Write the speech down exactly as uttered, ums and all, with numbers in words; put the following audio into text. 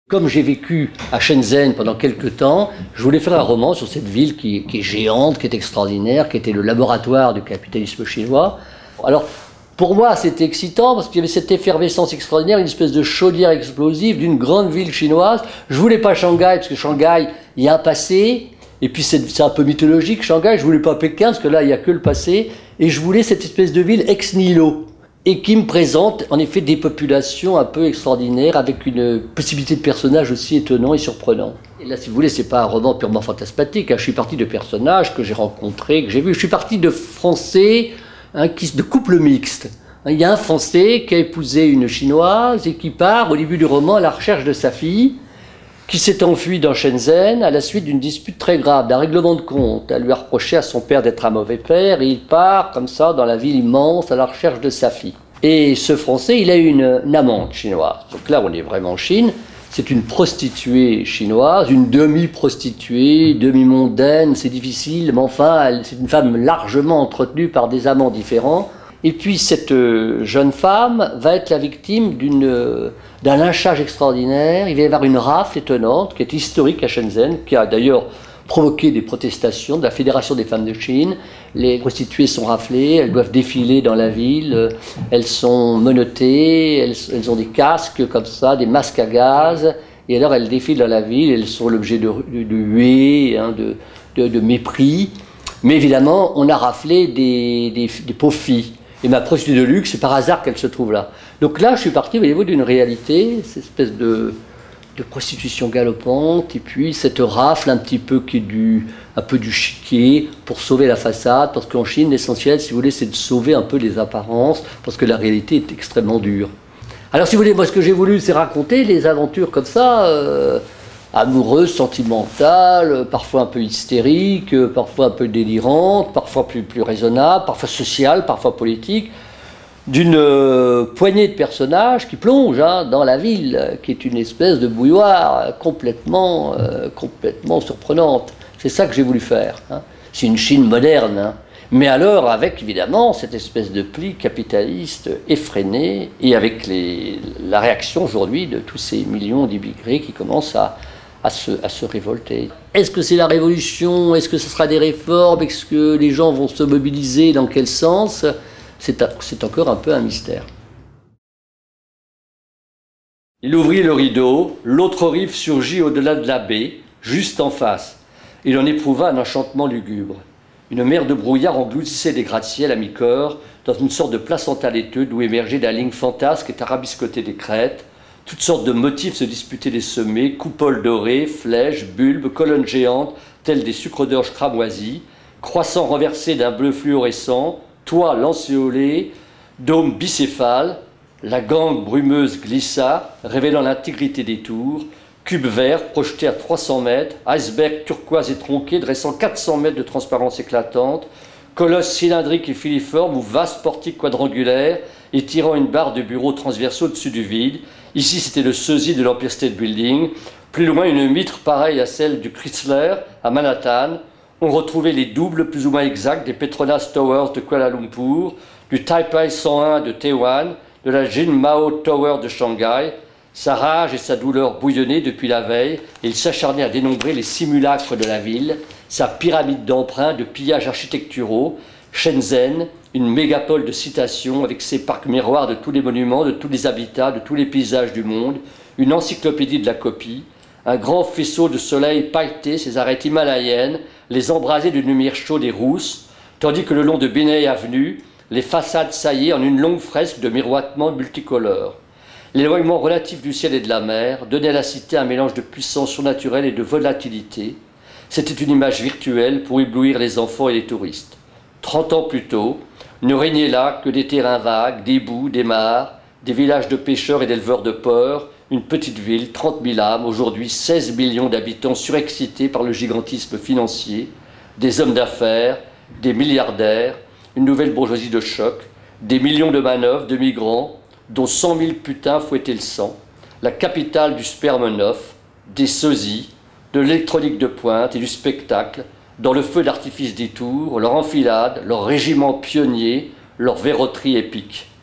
Comme j'ai vécu à Shenzhen pendant quelques temps, je voulais faire un roman sur cette ville qui, qui est géante, qui est extraordinaire, qui était le laboratoire du capitalisme chinois. Alors, pour moi, c'était excitant parce qu'il y avait cette effervescence extraordinaire, une espèce de chaudière explosive d'une grande ville chinoise. Je voulais pas Shanghai parce que Shanghai, il y a un passé, et puis c'est un peu mythologique Shanghai. Je voulais pas Pékin parce que là, il n'y a que le passé, et je voulais cette espèce de ville ex nihilo, et qui me présente en effet des populations un peu extraordinaires avec une possibilité de personnages aussi étonnants et surprenants. Et là, si vous voulez, c'est pas un roman purement fantasmatique, hein. Je suis parti de personnages que j'ai rencontrés, que j'ai vus. Je suis parti de Français, hein, qui, de couples mixtes. Il y a un Français qui a épousé une Chinoise et qui part au début du roman à la recherche de sa fille, qui s'est enfuie dans Shenzhen à la suite d'une dispute très grave, d'un règlement de compte. Elle lui a reproché à son père d'être un mauvais père, et il part comme ça dans la ville immense à la recherche de sa fille. Et ce Français, il a une, une amante chinoise. Donc là, on est vraiment en Chine. C'est une prostituée chinoise, une demi-prostituée, demi-mondaine, c'est difficile, mais enfin, c'est une femme largement entretenue par des amants différents. Et puis cette jeune femme va être la victime d'une, d'un lynchage extraordinaire. Il va y avoir une rafle étonnante qui est historique à Shenzhen, qui a d'ailleurs provoqué des protestations de la Fédération des femmes de Chine. Les prostituées sont raflées, elles doivent défiler dans la ville, elles sont menottées, elles, elles ont des casques comme ça, des masques à gaz, et alors elles défilent dans la ville, elles sont l'objet de, de, de huées, hein, de, de, de mépris. Mais évidemment, on a raflé des, des, des pauvres filles. Et ma prostituée de luxe, c'est par hasard qu'elle se trouve là. Donc là, je suis parti, voyez-vous, d'une réalité, cette espèce de, de prostitution galopante, et puis cette rafle un petit peu qui est du, un peu du chiquet pour sauver la façade, parce qu'en Chine, l'essentiel, si vous voulez, c'est de sauver un peu les apparences, parce que la réalité est extrêmement dure. Alors, si vous voulez, moi, ce que j'ai voulu, c'est raconter les aventures comme ça, euh, amoureuses, sentimentales, parfois un peu hystériques, parfois un peu délirantes, parfois plus, plus raisonnables, parfois sociales, parfois politiques, d'une euh, poignée de personnages qui plongent hein, dans la ville, qui est une espèce de bouilloire complètement, euh, complètement surprenante. C'est ça que j'ai voulu faire. Hein. C'est une Chine moderne, hein. Mais alors avec évidemment cette espèce de pli capitaliste effréné, et avec les, la réaction aujourd'hui de tous ces millions d'immigrés qui commencent à, à, se, à se révolter. Est-ce que c'est la révolution? Est-ce que ce sera des réformes? Est-ce que les gens vont se mobiliser? Dans quel sens? C'est encore un peu un mystère. Il ouvrit le rideau, l'autre rive surgit au-delà de la baie, juste en face. Il en éprouva un enchantement lugubre. Une mer de brouillard engloutissait des gratte-ciel à mi-corps, dans une sorte de placenta laiteux d'où émergeaient des lignes fantasques et tarabiscotaient des crêtes. Toutes sortes de motifs se disputaient les sommets, coupoles dorées, flèches, bulbes, colonnes géantes, telles des sucres d'orge cramoisis, croissants renversés d'un bleu fluorescent, toits lancéolés, dômes bicéphales. La gangue brumeuse glissa, révélant l'intégrité des tours. Cubes verts projetés à trois cents mètres, icebergs turquoise et tronqués dressant quatre cents mètres de transparence éclatante, colosses cylindriques et filiformes ou vastes portiques quadrangulaires étirant une barre de bureaux transversaux au-dessus du vide. Ici, c'était le sosie de l'Empire State Building. Plus loin, une mitre pareille à celle du Chrysler à Manhattan. On retrouvait les doubles plus ou moins exacts des Petronas Towers de Kuala Lumpur, du Taipei cent un de Taïwan, de la Jinmao Tower de Shanghai. Sa rage et sa douleur bouillonnaient depuis la veille, et il s'acharnait à dénombrer les simulacres de la ville, sa pyramide d'emprunts, de pillages architecturaux, Shenzhen, une mégapole de citations avec ses parcs miroirs de tous les monuments, de tous les habitats, de tous les paysages du monde, une encyclopédie de la copie, un grand faisceau de soleil pailleté, ses arêtes himalayennes, les embrasés d'une lumière chaude et rousse, tandis que le long de Binei Avenue, les façades saillaient en une longue fresque de miroitements multicolores. L'éloignement relatif du ciel et de la mer donnait à la cité un mélange de puissance surnaturelle et de volatilité. C'était une image virtuelle pour éblouir les enfants et les touristes. Trente ans plus tôt, ne régnaient là que des terrains vagues, des boues, des mares, des villages de pêcheurs et d'éleveurs de porcs, une petite ville, trente mille âmes, aujourd'hui seize millions d'habitants surexcités par le gigantisme financier, des hommes d'affaires, des milliardaires, une nouvelle bourgeoisie de choc, des millions de manœuvres, de migrants, dont cent mille putains fouettaient le sang, la capitale du sperme neuf, des sosies, de l'électronique de pointe et du spectacle, dans le feu d'artifice des tours, leur enfilade, leur régiment pionnier, leur verroterie épique.